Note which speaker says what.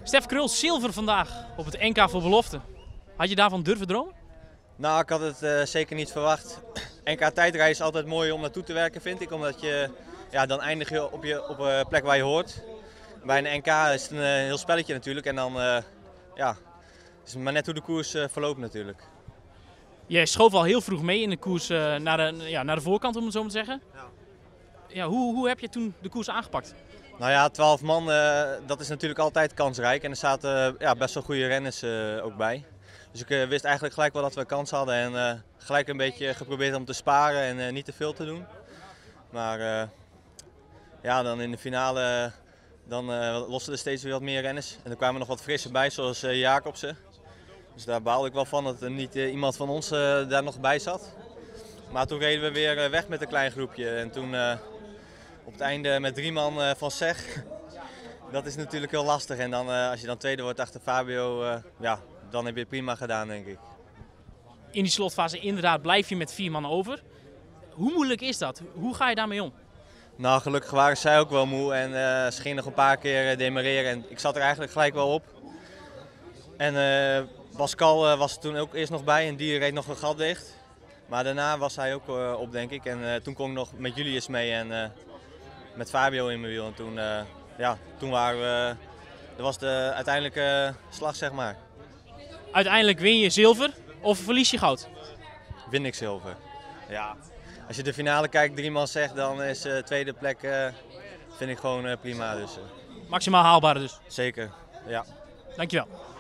Speaker 1: Stef Krul, zilver vandaag op het NK voor belofte. Had je daarvan durven dromen?
Speaker 2: Nou, ik had het zeker niet verwacht. NK tijdrijden is altijd mooi om naartoe te werken, vind ik. Omdat je, dan eindig je op een plek waar je hoort. Bij een NK is het een heel spelletje natuurlijk. En dan is het maar net hoe de koers verloopt natuurlijk.
Speaker 1: Je schoof al heel vroeg mee in de koers naar de voorkant, om het zo maar te zeggen. Ja, hoe heb je toen de koers aangepakt?
Speaker 2: Nou ja, 12 man, dat is natuurlijk altijd kansrijk. En er zaten best wel goede renners ook bij. Dus ik wist eigenlijk gelijk wel dat we kans hadden. En gelijk een beetje geprobeerd om te sparen en niet te veel te doen. Maar dan in de finale losten er steeds weer wat meer renners. En er kwamen nog wat frisse bij, zoals Jacobsen. Dus daar baalde ik wel van dat er niet iemand van ons daar nog bij zat. Maar toen reden we weer weg met een klein groepje. En toen op het einde met 3 man van Zeg. Dat is natuurlijk heel lastig. En dan, als je dan tweede wordt achter Fabio, dan heb je het prima gedaan, denk ik.
Speaker 1: In die slotfase inderdaad blijf je met 4 man over. Hoe moeilijk is dat? Hoe ga je daarmee om?
Speaker 2: Nou, gelukkig waren zij ook wel moe en ze gingen nog een paar keer demareren. En ik zat er eigenlijk gelijk wel op. En Pascal was er toen ook eerst nog bij en die reed nog een gat dicht. Maar daarna was hij ook op, denk ik. En toen kon ik nog met Julius mee en met Fabio in mijn wiel. En toen waren we... Dat was de uiteindelijke slag, zeg maar.
Speaker 1: Uiteindelijk win je zilver of verlies je goud?
Speaker 2: Win ik zilver. Ja. Als je de finale kijkt, 3 man zegt, dan is tweede plek vind ik gewoon prima. Dus,
Speaker 1: Maximaal haalbaar dus.
Speaker 2: zeker, ja.
Speaker 1: Dankjewel.